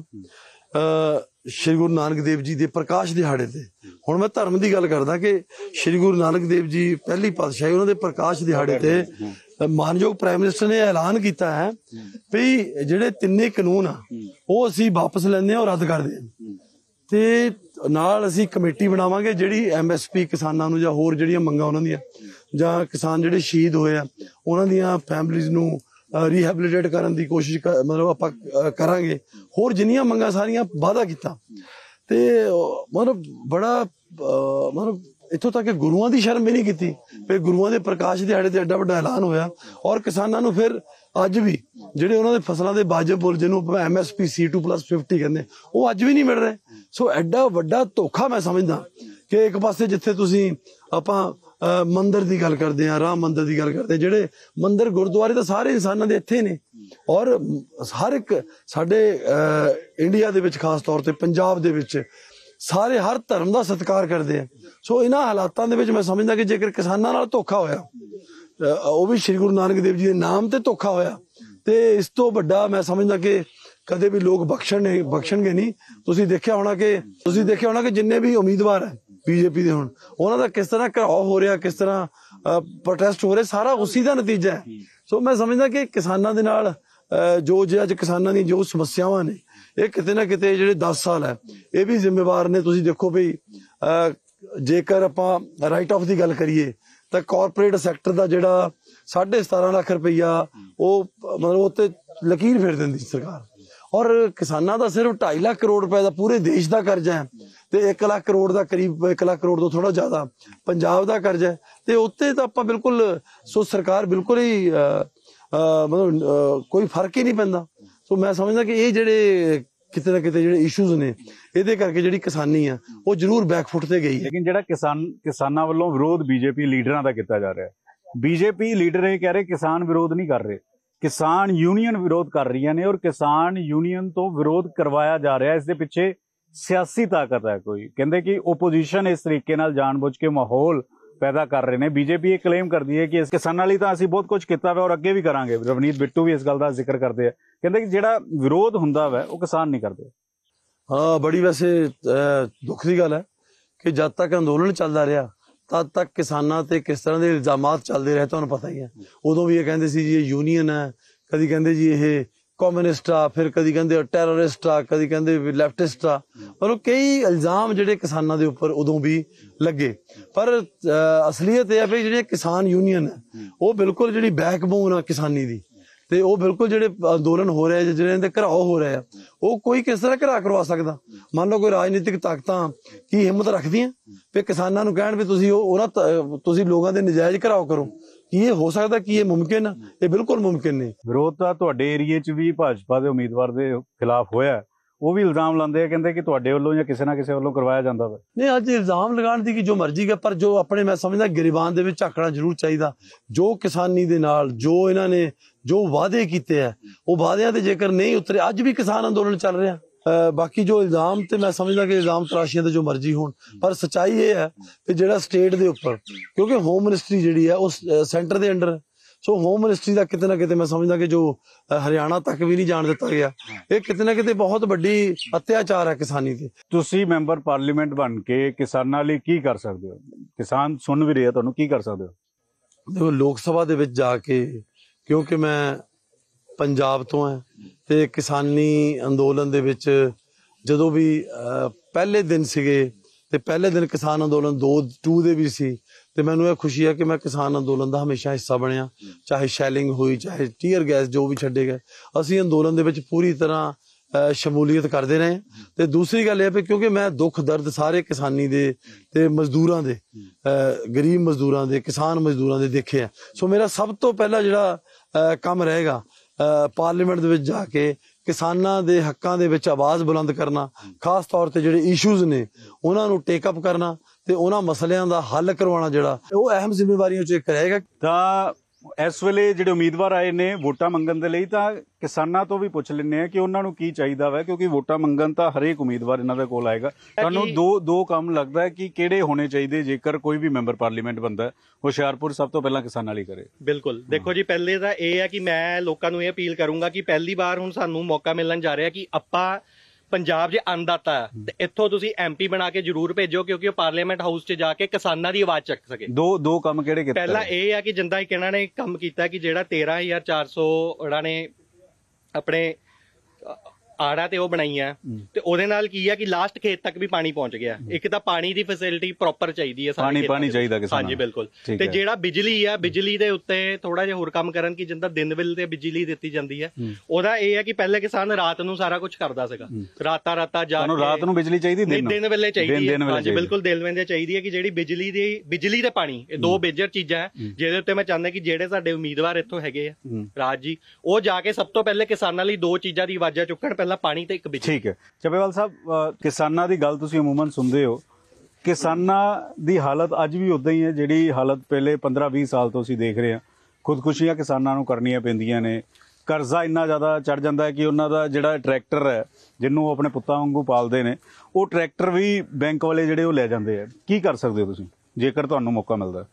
A: ਅਹ ਸ਼੍ਰੀ ਗੁਰੂ ਨਾਨਕ ਦੇਵ ਜੀ ਦੇ ਪ੍ਰਕਾਸ਼ ਦਿਹਾੜੇ ਤੇ। ਹੁਣ ਮੈਂ ਧਰਮ ਦੀ ਗੱਲ ਕਰਦਾ ਕਿ ਸ਼੍ਰੀ ਗੁਰੂ ਨਾਨਕ ਦੇਵ ਜੀ ਪਹਿਲੀ ਪਾਤਸ਼ਾਹੀ, ਉਹਨਾਂ ਦੇ ਪ੍ਰਕਾਸ਼ ਦਿਹਾੜੇ ਤੇ ਮਾਨਯੋਗ ਪ੍ਰਾਈਮ ਮਿਨਿਸਟਰ ਨੇ ਐਲਾਨ ਕੀਤਾ ਹੈ ਵੀ ਜਿਹੜੇ ਤਿੰਨੇ ਕਾਨੂੰਨ ਆ ਉਹ ਅਸੀਂ ਵਾਪਸ ਲੈਂਦੇ ਹਾਂ ਔਰ ਰੱਦ ਕਰਦੇ ਹਾਂ। ਤੇ ਨਾਲ ਅਸੀਂ ਕਮੇਟੀ ਬਣਾਵਾਂਗੇ ਜਿਹੜੀ ਐਮ ਐਸ ਪੀ ਕਿਸਾਨਾਂ ਨੂੰ ਜਾਂ ਹੋਰ ਜਿਹੜੀਆਂ ਮੰਗਾਂ ਉਹਨਾਂ ਦੀਆਂ, ਜਾਂ ਕਿਸਾਨ ਜਿਹੜੇ ਸ਼ਹੀਦ ਹੋਏ ਆ ਉਹਨਾਂ ਦੀਆਂ ਫੈਮਲੀਜ਼ ਨੂੰ ਰੀਹੈਬਿਲਿਟੇਟ ਕਰਨ ਦੀ ਕੋਸ਼ਿਸ਼ ਮਤਲਬ ਆਪਾਂ ਕਰਾਂਗੇ। ਹੋਰ ਜਿੰਨੀਆਂ ਮੰਗਾਂ ਸਾਰੀਆਂ ਵਾਅਦਾ ਕੀਤਾ। ਤੇ ਮਤਲਬ ਬੜਾ ਮਤਲਬ ਇੱਥੋਂ ਤੱਕ ਗੁਰੂਆਂ ਦੀ ਸ਼ਰਮ ਵੀ ਨਹੀਂ ਕੀਤੀ ਵੀ ਗੁਰੂਆਂ ਦੇ ਪ੍ਰਕਾਸ਼ ਦਿਹਾੜੇ ਤੇ ਐਡਾ ਵੱਡਾ ਐਲਾਨ ਹੋਇਆ ਔਰ ਕਿਸਾਨਾਂ ਨੂੰ ਫਿਰ ਅੱਜ ਵੀ ਜਿਹੜੇ ਉਹਨਾਂ ਦੇ ਫਸਲਾਂ ਦੇ ਵਾਜਬ ਮੁੱਲ, ਜਿਹਨੂੰ M S P C two plus fifty ਕਹਿੰਦੇ, ਉਹ ਅੱਜ ਵੀ ਨਹੀਂ ਮਿਲ ਰਹੇ। ਸੋ ਐਡਾ ਵੱਡਾ ਧੋਖਾ ਮੈਂ ਸਮਝਦਾ ਕਿ ਇੱਕ ਪਾਸੇ ਜਿੱਥੇ ਤੁਸੀਂ ਆਪਾਂ ਮੰਦਿਰ ਦੀ ਗੱਲ ਕਰਦੇ ਆ, ਰਾਮ ਮੰਦਿਰ ਦੀ ਗੱਲ ਕਰਦੇ, ਜਿਹੜੇ ਮੰਦਿਰ ਗੁਰਦੁਆਰੇ ਤਾਂ ਸਾਰੇ ਇਨਸਾਨਾਂ ਦੇ ਇੱਥੇ ਨੇ ਔਰ ਹਰ ਇੱਕ ਸਾਡੇ ਇੰਡੀਆ ਦੇ ਵਿੱਚ, ਖਾਸ ਤੌਰ ਤੇ ਪੰਜਾਬ ਦੇ ਵਿੱਚ ਸਾਰੇ ਹਰ ਧਰਮ ਦਾ ਸਤਿਕਾਰ ਕਰਦੇ ਆ। ਸੋ ਇਹਨਾਂ ਹਾਲਾਤਾਂ ਦੇ ਵਿੱਚ ਮੈਂ ਸਮਝਦਾ ਕਿ ਜੇਕਰ ਕਿਸਾਨਾਂ ਨਾਲ ਧੋਖਾ ਹੋਇਆ, ਉਹ ਵੀ ਸ਼੍ਰੀ ਗੁਰੂ ਨਾਨਕ ਦੇਵ ਜੀ ਦੇ ਨਾਮ ਤੇ ਧੋਖਾ ਹੋਇਆ, ਤੇ ਇਸ ਤੋਂ ਵੱਡਾ ਮੈਂ ਸਮਝਦਾ ਕਿ ਕਦੇ ਵੀ ਲੋਕ ਬਖਸ਼ਣ ਨਹੀਂ ਬਖਸ਼ਣਗੇ ਨਹੀਂ। ਤੁਸੀਂ ਦੇਖਿਆ ਹੋਣਾ ਕਿ ਤੁਸੀਂ ਦੇਖਿਆ ਹੋਣਾ ਕਿ ਜਿੰਨੇ ਵੀ ਉਮੀਦਵਾਰ ਹੈ ਬੀਜੇਪੀ ਦੇ, ਹੁਣ ਉਹਨਾਂ ਦਾ ਕਿਸ ਤਰ੍ਹਾਂ ਘਰਾਓ ਹੋ ਰਿਹਾ, ਕਿਸ ਤਰ੍ਹਾਂ ਪ੍ਰੋਟੈਸਟ ਹੋ ਰਹੇ, ਸਾਰਾ ਉਸੇ ਦਾ ਨਤੀਜਾ ਹੈ। ਸੋ ਮੈਂ ਸਮਝਦਾ ਕਿ ਕਿਸਾਨਾਂ ਦੇ ਨਾਲ ਜੋ ਜੇ ਅੱਜ ਕਿਸਾਨਾਂ ਦੀ ਜੋ ਸਮੱਸਿਆਵਾਂ ਨੇ, ਇਹ ਕਿਤੇ ਨਾ ਕਿਤੇ ਜਿਹੜੇ ਦਸ ਸਾਲ ਹੈ ਇਹ ਵੀ ਜ਼ਿੰਮੇਵਾਰ ਨੇ। ਤੁਸੀਂ ਦੇਖੋ ਵੀ ਜੇਕਰ ਆਪਾਂ ਰਾਈਟ ਆਫ ਦੀ ਗੱਲ ਕਰੀਏ ਤਾਂ ਕਾਰਪੋਰੇਟ ਸੈਕਟਰ ਦਾ ਜਿਹੜਾ ਸਾਢੇ ਸਤਾਰਾਂ ਲੱਖ ਰੁਪਈਆ ਉਹ ਮਤਲਬ ਉੱਤੇ ਲਕੀਰ ਫੇਰ ਦਿੰਦੀ ਸਰਕਾਰ, ਔਰ ਕਿਸਾਨਾਂ ਦਾ ਸਿਰਫ ਢਾਈ ਲੱਖ ਕਰੋੜ ਰੁਪਏ ਦਾ ਪੂਰੇ ਦੇਸ਼ ਦਾ ਕਰਜ਼ਾ ਹੈ ਤੇ ਇੱਕ ਲੱਖ ਕਰੋੜ ਦਾ ਕਰੀਬ ਇੱਕ ਲੱਖ ਕਰੋੜ ਤੋਂ ਥੋੜਾ ਜ਼ਿਆਦਾ ਪੰਜਾਬ ਦਾ ਕਰਜ਼ਾ ਹੈ। ਤੇ ਉੱਤੇ ਤਾਂ ਆਪਾਂ ਬਿਲਕੁਲ ਸੋ ਸਰਕਾਰ ਬਿਲਕੁਲ ਹੀ ਮਤਲਬ ਕੋਈ ਫਰਕ ਹੀ ਨਹੀਂ ਪੈਂਦਾ। ਸੋ ਮੈਂ ਸਮਝਦਾ ਕਿ ਇਹ ਜਿਹੜੇ ਕਿਤੇ ਨਾ ਕਿਤੇ ਜਿਹੜੇ ਇਸ਼ੂਜ਼ ਨੇ, ਇਹਦੇ ਕਰਕੇ ਜਿਹੜੀ ਕਿਸਾਨੀ ਆ ਉਹ ਜ਼ਰੂਰ ਬੈਕਫੁੱਟ ਤੇ ਗਈ।
B: ਲੇਕਿਨ ਜਿਹੜਾ ਕਿਸਾਨ ਕਿਸਾਨਾਂ ਵੱਲੋਂ ਵਿਰੋਧ ਬੀਜੇਪੀ ਲੀਡਰਾਂ ਦਾ ਕੀਤਾ ਜਾ ਰਿਹਾ, ਬੀਜੇਪੀ ਲੀਡਰ ਇਹ ਕਹਿ ਰਹੇ ਕਿਸਾਨ ਵਿਰੋਧ ਨਹੀਂ ਕਰ ਰਹੇ, ਕਿਸਾਨ ਯੂਨੀਅਨ ਵਿਰੋਧ ਕਰ ਰਹੀਆਂ ਨੇ ਔਰ ਕਿਸਾਨ ਯੂਨੀਅਨ ਤੋਂ ਵਿਰੋਧ ਕਰਵਾਇਆ ਜਾ ਰਿਹਾ। ਇਸ ਦੇ ਪਿੱਛੇ ਸਿਆਸੀ ਤਾਕਤ ਹੈ ਕੋਈ। ਕਹਿੰਦੇ ਕਿ ਓਪੋਜੀਸ਼ਨ ਇਸ ਤਰੀਕੇ ਨਾਲ ਜਾਣਬੁੱਝ ਕੇ ਮਾਹੌਲ ਪੈਦਾ ਕਰ ਰਹੇ ਨੇ। ਬੀਜੇਪੀ ਇਹ ਕਲੇਮ ਕਰਦੀ ਹੈ ਕਿ ਇਸ ਕਿਸਾਨਾਂ ਲਈ ਤਾਂ ਅਸੀਂ ਬਹੁਤ ਕੁਝ ਕੀਤਾ ਵਾ ਔਰ ਅੱਗੇ ਵੀ ਕਰਾਂਗੇ। ਰਵਨੀਤ ਬਿੱਟੂ ਵੀ ਇਸ ਗੱਲ ਦਾ ਜ਼ਿਕਰ ਕਰਦੇ ਆ, ਕਹਿੰਦੇ ਕਿ ਜਿਹੜਾ ਵਿਰੋਧ ਹੁੰਦਾ ਵਾ ਉਹ ਕਿਸਾਨ ਨਹੀਂ ਕਰਦੇ।
A: ਹਾਂ, ਬੜੀ ਵੈਸੇ ਦੁੱਖ ਦੀ ਗੱਲ ਹੈ ਕਿ ਜਦ ਤੱਕ ਅੰਦੋਲਨ ਚੱਲਦਾ ਰਿਹਾ ਤਦ ਤੱਕ ਕਿਸਾਨਾਂ ਤੇ ਕਿਸ ਤਰ੍ਹਾਂ ਦੇ ਇਲਜ਼ਾਮਾਤ ਚੱਲਦੇ ਰਹੇ ਤੁਹਾਨੂੰ ਪਤਾ ਹੀ ਹੈ। ਉਦੋਂ ਵੀ ਇਹ ਕਹਿੰਦੇ ਸੀ ਜੀ ਇਹ ਯੂਨੀਅਨ ਹੈ, ਕਦੀ ਕਹਿੰਦੇ ਜੀ ਇਹ ਕਮਿਊਨਿਸਟ ਆ, ਫਿਰ ਕਦੀ ਕਹਿੰਦੇ ਟੈਰਰਿਸਟ ਆ, ਕਦੀ ਕਹਿੰਦੇ ਲੈਫਟਿਸਟ ਆ। ਮਤਲਬ ਕਈ ਇਲਜ਼ਾਮ ਜਿਹੜੇ ਕਿਸਾਨਾਂ ਦੇ ਉੱਪਰ ਉਦੋਂ ਵੀ ਲੱਗੇ। ਪਰ ਅਸਲੀਅਤ ਇਹ ਹੈ ਵੀ ਜਿਹੜੇ ਕਿਸਾਨ ਯੂਨੀਅਨ ਹੈ ਉਹ ਬਿਲਕੁਲ ਜਿਹੜੀ ਬੈਕਬੋਨ ਆ ਕਿਸਾਨੀ ਦੀ, ਤੇ ਉਹ ਬਿਲਕੁਲ ਜਿਹੜੇ ਅੰਦੋਲਨ ਹੋ ਰਹੇ ਜਿਹੜੇ ਇਹਦੇ ਘਰਾਓ ਹੋ ਰਹੇ ਆ ਉਹ ਕੋਈ ਕਿਸ ਤਰ੍ਹਾਂ ਘਰਾ ਕਰਵਾ ਸਕਦਾ। ਮੰਨ ਲਓ ਕੋਈ ਰਾਜਨੀਤਿਕ ਤਾਕਤਾਂ ਕੀ ਹਿੰਮਤ ਰੱਖਦੀਆਂ ਵੀ ਕਿਸਾਨਾਂ ਨੂੰ ਕਹਿਣ ਵੀ ਤੁਸੀਂ ਉਹ ਉਹਨਾਂ ਤੁਸੀਂ ਲੋਕਾਂ ਦੇ ਨਜਾਇਜ਼ ਘਰਾਓ ਕਰੋ। ਕੀ ਇਹ ਹੋ ਸਕਦਾ? ਕੀ ਇਹ ਮੁਮਕਿਨ ਆ? ਇਹ ਬਿਲਕੁਲ ਮੁਮਕਿਨ ਨਹੀਂ।
B: ਵਿਰੋਧ ਤਾਂ ਤੁਹਾਡੇ ਏਰੀਏ 'ਚ ਵੀ ਭਾਜਪਾ ਦੇ ਉਮੀਦਵਾਰ ਦੇ ਖਿਲਾਫ ਹੋਇਆ, ਉਹ ਵੀ ਇਲਜ਼ਾਮ ਲਾਉਂਦੇ ਆ, ਕਹਿੰਦੇ ਕਿ ਤੁਹਾਡੇ ਵੱਲੋਂ ਜਾਂ ਕਿਸੇ ਨਾ ਕਿਸੇ ਵੱਲੋਂ ਕਰਵਾਇਆ ਜਾਂਦਾ ਵਾ।
A: ਨਹੀਂ, ਅੱਜ ਇਲਜ਼ਾਮ ਲਗਾਉਣ ਦੀ ਕਿ ਜੋ ਮਰਜ਼ੀ ਹੈ, ਪਰ ਜੋ ਆਪਣੇ ਮੈਂ ਸਮਝਦਾ ਗਰੀਬਾਨ ਦੇ ਵਿੱਚ ਝਾਕਣਾ ਜ਼ਰੂਰ ਚਾਹੀਦਾ। ਜੋ ਕਿਸਾਨੀ ਦੇ ਨਾਲ ਜੋ ਇਹਨਾਂ ਨੇ ਜੋ ਵਾਅਦੇ ਕੀਤੇ ਆ ਉਹ ਵਾਅਦਿਆਂ ਤੇ ਜੇਕਰ ਨਹੀਂ ਉਤਰੇ, ਅੱਜ ਵੀ ਕਿਸਾਨ ਅੰਦੋਲਨ ਚੱਲ ਰਿਹਾ। ਬਾਕੀ ਜੋ ਇਲਜ਼ਾਮ ਤੇ ਮੈਂ ਸਮਝਦਾ ਕਿ ਇਲਜ਼ਾਮ ਤਰਾਸ਼ੀਆਂ ਤੇ ਜੋ ਮਰਜ਼ੀ ਹੋਣ, ਪਰ ਸੱਚਾਈ ਇਹ ਹੈ ਕਿ ਜਿਹੜਾ ਸਟੇਟ ਦੇ ਉੱਪਰ, ਕਿਉਂਕਿ ਹੋਮ ਮਿਨਿਸਟਰੀ ਜਿਹੜੀ ਹੈ ਉਹ ਸੈਂਟਰ ਦੇ ਅੰਡਰ, ਸੋ ਹੋਮ ਮਿਨਿਸਟਰੀ ਦਾ ਕਿਤੇ ਨਾ ਕਿਤੇ ਮੈਂ ਸਮਝਦਾ ਕਿ ਜੋ ਅ, ਹਰਿਆਣਾ ਤੱਕ ਵੀ ਨਹੀਂ ਜਾਣ ਦਿੱਤਾ ਗਿਆ, ਇਹ ਕਿਤੇ ਨਾ ਕਿਤੇ ਬਹੁਤ ਵੱਡੀ ਅਤਿਆਚਾਰ ਹੈ ਕਿਸਾਨੀ ਤੇ।
B: ਤੁਸੀਂ ਮੈਂਬਰ ਪਾਰਲੀਮੈਂਟ ਬਣ ਕੇ ਕਿਸਾਨਾਂ ਲਈ ਕੀ ਕਰ ਸਕਦੇ ਹੋ? ਕਿਸਾਨ ਸੁਣ ਵੀ ਰਹੇ ਆ ਤੁਹਾਨੂੰ, ਕੀ ਕਰ ਸਕਦੇ ਹੋ?
A: ਦੇਖੋ, ਲੋਕ ਸਭਾ ਦੇ ਵਿੱਚ ਜਾ ਕੇ, ਕਿਉਂਕਿ ਮੈਂ ਪੰਜਾਬ ਤੋਂ ਹਾਂ ਤੇ ਕਿਸਾਨੀ ਅੰਦੋਲਨ ਦੇ ਵਿੱਚ ਜਦੋਂ ਵੀ ਅ, ਪਹਿਲੇ ਦਿਨ ਸੀਗੇ ਤੇ ਪਹਿਲੇ ਦਿਨ ਕਿਸਾਨ ਅੰਦੋਲਨ ਦੋ ਟੂ ਦੇ ਵੀ ਸੀ, ਤੇ ਮੈਨੂੰ ਇਹ ਖੁਸ਼ੀ ਹੈ ਕਿ ਮੈਂ ਕਿਸਾਨ ਅੰਦੋਲਨ ਦਾ ਹਮੇਸ਼ਾ ਹਿੱਸਾ ਬਣਿਆ। ਚਾਹੇ ਸ਼ੈਲਿੰਗ ਹੋਈ, ਚਾਹੇ ਟੀਅਰ ਗੈਸ ਜੋ ਵੀ ਛੱਡੇ ਗਏ, ਅਸੀਂ ਅੰਦੋਲਨ ਦੇ ਵਿੱਚ ਪੂਰੀ ਤਰ੍ਹਾਂ ਅ, ਸ਼ਮੂਲੀਅਤ ਕਰਦੇ ਰਹੇ। ਤੇ ਦੂਸਰੀ ਗੱਲ ਇਹ ਹੈ ਕਿਉਂਕਿ ਮੈਂ ਦੁੱਖ ਦਰਦ ਸਾਰੇ ਕਿਸਾਨੀ ਦੇ ਤੇ ਮਜ਼ਦੂਰਾਂ ਦੇ, ਅ, ਗਰੀਬ ਮਜ਼ਦੂਰਾਂ ਦੇ, ਕਿਸਾਨ ਮਜ਼ਦੂਰਾਂ ਦੇ ਦੇਖੇ ਆ। ਸੋ ਮੇਰਾ ਸਭ ਤੋਂ ਪਹਿਲਾ ਜਿਹੜਾ ਅ, ਕੰਮ ਰਹੇਗਾ ਪਾਰਲੀਮੈਂਟ ਦੇ ਵਿੱਚ ਜਾ ਕੇ ਕਿਸਾਨਾਂ ਦੇ ਹੱਕਾਂ ਦੇ ਵਿੱਚ ਆਵਾਜ਼ ਬੁਲੰਦ ਕਰਨਾ, ਖਾਸ ਤੌਰ ਤੇ ਜਿਹੜੇ ਇਸ਼ੂਜ਼ ਨੇ ਉਹਨਾਂ ਨੂੰ ਟੇਕ ਅਪ ਕਰਨਾ ਤੇ ਉਹਨਾਂ ਮਸਲਿਆਂ ਦਾ ਹੱਲ ਕਰਵਾਉਣਾ, ਜਿਹੜਾ ਉਹ ਅਹਿਮ ਜ਼ਿੰਮੇਵਾਰੀਆਂ ਚੋਂ ਇੱਕ ਰਹੇਗਾ।
B: ਤਾਂ ਇਸ ਵੇਲੇ ਜਿਹੜੇ ਉਮੀਦਵਾਰ ਆਏ ਨੇ ਵੋਟਾਂ ਮੰਗਣ ਦੇ ਲਈ, ਤਾਂ ਕਿਸਾਨਾਂ ਤੋਂ ਵੀ ਪੁੱਛ ਲੈਂਦੇ ਆ ਕਿ ਉਹਨਾਂ ਨੂੰ ਕੀ ਚਾਹੀਦਾ ਵਾ, ਕਿਉਂਕਿ ਵੋਟਾਂ ਮੰਗਣ ਤਾਂ ਹਰੇਕ ਉਮੀਦਵਾਰ ਇਹਨਾਂ ਦੇ ਕੋਲ ਆਏਗਾ। ਤੁਹਾਨੂੰ ਦੋ ਦੋ ਕੰਮ ਲੱਗਦਾ ਹੈ ਕਿ ਕਿਹੜੇ ਹੋਣੇ ਚਾਹੀਦੇ ਜੇਕਰ ਕੋਈ ਵੀ ਮੈਂਬਰ ਪਾਰਲੀਮੈਂਟ ਬਣਦਾ ਹੈ? ਹੁਸ਼ਿਆਰਪੁਰ ਸਭ ਤੋਂ ਪਹਿਲਾਂ ਕਿਸਾਨਾਂ ਲਈ ਕਰੇ।
C: ਬਿਲਕੁਲ, ਦੇਖੋ ਜੀ, ਪਹਿਲੇ ਤਾਂ ਇਹ ਹੈ ਕਿ ਮੈਂ ਲੋਕਾਂ ਨੂੰ ਇਹ ਅਪੀਲ ਕਰੂੰਗਾ ਕਿ ਪਹਿਲੀ ਵਾਰ ਹੁਣ ਸਾਨੂੰ ਮੌਕਾ ਮਿਲਣ ਜਾ ਰਿਹਾ ਕਿ ਆਪਾਂ ਪੰਜਾਬ 'ਚ ਅੰਨਦਾਤਾ ਹੈ ਤੇ ਇੱਥੋਂ ਤੁਸੀਂ ਐਮਪੀ ਬਣਾ ਕੇ ਜ਼ਰੂਰ ਭੇਜੋ, ਕਿਉਂਕਿ ਉਹ ਪਾਰਲੀਮੈਂਟ ਹਾਊਸ 'ਚ ਜਾ ਕੇ ਕਿਸਾਨਾਂ ਦੀ ਆਵਾਜ਼ ਚੱਕ ਸਕੇ।
B: ਦੋ ਦੋ ਕੰਮ ਕਿਹੜੇ ਕੀਤੇ?
C: ਪਹਿਲਾ ਇਹ ਹੈ ਕਿ ਜਿੰਦਾ ਇੱਕ ਇਹਨਾਂ ਨੇ ਕੰਮ ਕੀਤਾ ਕਿ ਜਿਹੜਾ ਤੇਰਾਂ ਹਜ਼ਾਰ ਚਾਰ ਸੌ ਉਹਨਾਂ ਨੇ ਆਪਣੇ ਆੜਾ ਤੇ ਉਹ ਬਣਾਈਆਂ, ਤੇ ਉਹਦੇ ਨਾਲ ਕੀ ਹੈ ਕਿ ਲਾਸਟ ਖੇਤ ਤੱਕ ਵੀ ਪਾਣੀ ਪਹੁੰਚ ਗਿਆ। ਇੱਕ ਤਾਂ ਪਾਣੀ ਦੀ ਫੈਸਿਲਿਟੀ ਪ੍ਰੋਪਰ ਚਾਹੀਦੀ ਹੈ,
B: ਪਾਣੀ ਪਾਣੀ ਚਾਹੀਦਾ ਕਿਸਾਨਾਂ ਨੂੰ।
C: ਹਾਂਜੀ ਬਿਲਕੁਲ। ਤੇ ਜਿਹੜਾ ਬਿਜਲੀ ਹੈ, ਬਿਜਲੀ ਦੇ ਉੱਤੇ ਥੋੜਾ ਜਿਹਾ ਹੋਰ ਕੰਮ ਕਰਨ ਕਿ ਜਿੰਦਾ ਦਿਨ ਵੇਲੇ ਤੇ ਬਿਜਲੀ ਦਿੱਤੀ ਜਾਂਦੀ ਹੈ। ਉਹਦਾ ਇਹ ਹੈ ਕਿ ਪਹਿਲੇ ਕਿਸਾਨ ਰਾਤ ਨੂੰ ਸਾਰਾ ਕੁਝ ਕਰਦਾ ਸੀਗਾ, ਰਾਤਾਂ ਰਾਤਾਂ ਜਾ ਕੇ।
B: ਰਾਤ ਨੂੰ ਬਿਜਲੀ ਚਾਹੀਦੀ? ਦਿਨ
C: ਦਿਨ ਵੇਲੇ ਚਾਹੀਦੀ ਹੈ। ਹਾਂਜੀ ਬਿਲਕੁਲ, ਦਿਨ ਵੇਲੇ ਚਾਹੀਦੀ ਹੈ ਕਿ ਜਿਹੜੀ ਬਿਜਲੀ ਦੀ ਬਿਜਲੀ ਤੇ ਪਾਣੀ, ਇਹ ਦੋ ਮੇਜਰ ਚੀਜ਼ਾਂ ਹੈ ਜਿਹਦੇ ਉੱਤੇ ਮੈਂ ਚਾਹੁੰਦਾ ਕਿ ਜਿਹੜੇ ਸਾਡੇ ਉਮੀਦਵਾਰ ਇੱਥੋਂ ਹੈਗੇ ਆ ਰਾਜ ਜੀ, ਉਹ ਜਾ ਕੇ ਸਭ ਤੋਂ ਪਹਿਲੇ ਕਿਸਾਨਾਂ ਲਈ ਦੋ ਚੀਜ਼ਾਂ ਦੀ ਆਵਾਜ਼ਾਂ ਚੁੱਕਣ, ਪਹਿਲਾਂ ਪਾਣੀ ਤੇ ਇੱਕ ਬਿਜਲੀ।
B: ਠੀਕ ਹੈ ਚੱਬੇਵਾਲ ਸਾਹਿਬ, ਕਿਸਾਨਾਂ ਦੀ ਗੱਲ ਤੁਸੀਂ ਅਮੂਮਨ ਸੁਣਦੇ ਹੋ। ਕਿਸਾਨਾਂ ਦੀ ਹਾਲਤ ਅੱਜ ਵੀ ਉਦਾਂ ਹੀ ਹੈ ਜਿਹੜੀ ਹਾਲਤ ਪਹਿਲੇ ਪੰਦਰਾਂ ਵੀਹ ਸਾਲ ਤੋਂ ਅਸੀਂ ਦੇਖ ਰਹੇ ਹਾਂ। ਖੁਦਕੁਸ਼ੀਆਂ ਕਿਸਾਨਾਂ ਨੂੰ ਕਰਨੀਆਂ ਪੈਂਦੀਆਂ ਨੇ, ਕਰਜ਼ਾ ਇੰਨਾ ਜ਼ਿਆਦਾ ਚੜ ਜਾਂਦਾ ਹੈ ਕਿ ਉਹਨਾਂ ਦਾ ਜਿਹੜਾ ਟਰੈਕਟਰ ਹੈ ਜਿਹਨੂੰ ਉਹ ਆਪਣੇ ਪੁੱਤਾਂ ਵਾਂਗੂ ਪਾਲਦੇ ਨੇ, ਉਹ ਟਰੈਕਟਰ ਵੀ ਬੈਂਕ ਵਾਲੇ ਜਿਹੜੇ ਉਹ ਲੈ ਜਾਂਦੇ ਆ। ਕੀ ਕਰ ਸਕਦੇ ਹੋ ਤੁਸੀਂ ਜੇਕਰ ਤੁਹਾਨੂੰ ਮੌਕਾ ਮਿਲਦਾ?